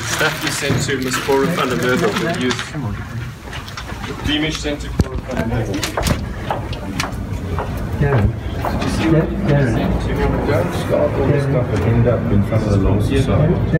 Daphne sent to Ms Cora van der Merwe, the youth. Beamish sent to Cora van der Merwe. Darren. Did you see what he sent to? Don't start all this stuff and end up in front of the law society.